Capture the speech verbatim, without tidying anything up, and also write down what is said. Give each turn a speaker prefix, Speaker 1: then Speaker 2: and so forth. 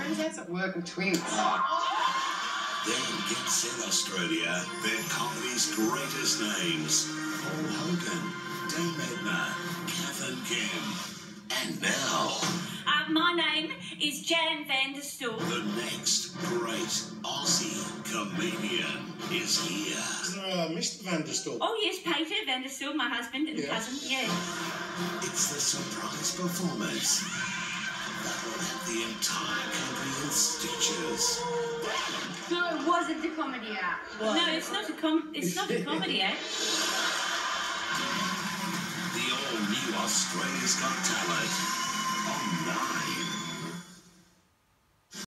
Speaker 1: Turns out at work with twins.
Speaker 2: Then gets in Australia, their comedy's greatest names. Paul Hogan, Dame Edna, Kath and Kim. And now...
Speaker 3: Uh, my name is Jan van der Stool.
Speaker 2: The next great Aussie comedian is here.
Speaker 4: Uh, Mister Van der Stool.
Speaker 3: Oh, yes, Peter van der Stool, my husband and
Speaker 4: Yeah.
Speaker 3: cousin, yeah.
Speaker 2: It's the surprise performance that will have the entire country in stitches.
Speaker 5: So it wasn't a comedy act.
Speaker 3: No, it's not a com it's not a comedy, eh?
Speaker 2: The all-new Australia's Got Talent on Nine.